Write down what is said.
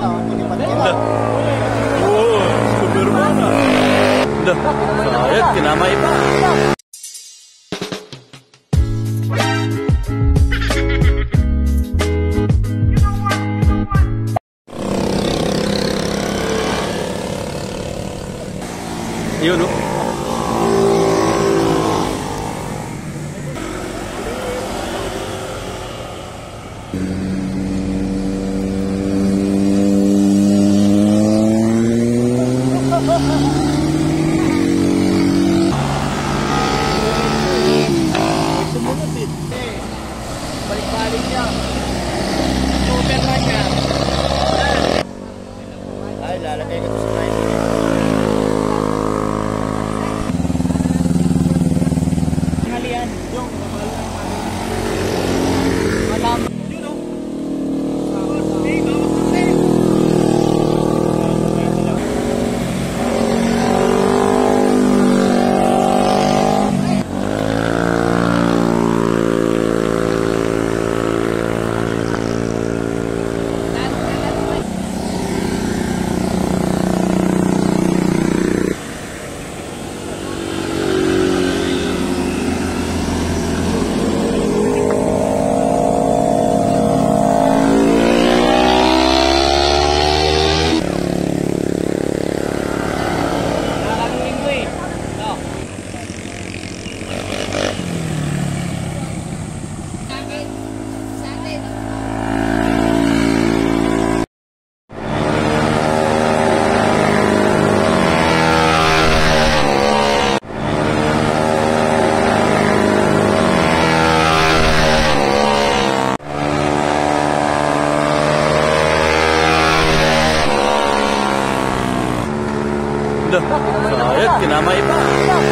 Lah. Oh, supir mana? Lah, saya kinamay pa. Yun, no? Balik-balik niya. Super na siya. Ay, lalagay ko sa price. Halian. Yung malam. Yun o. Lah, saya kinamay pa.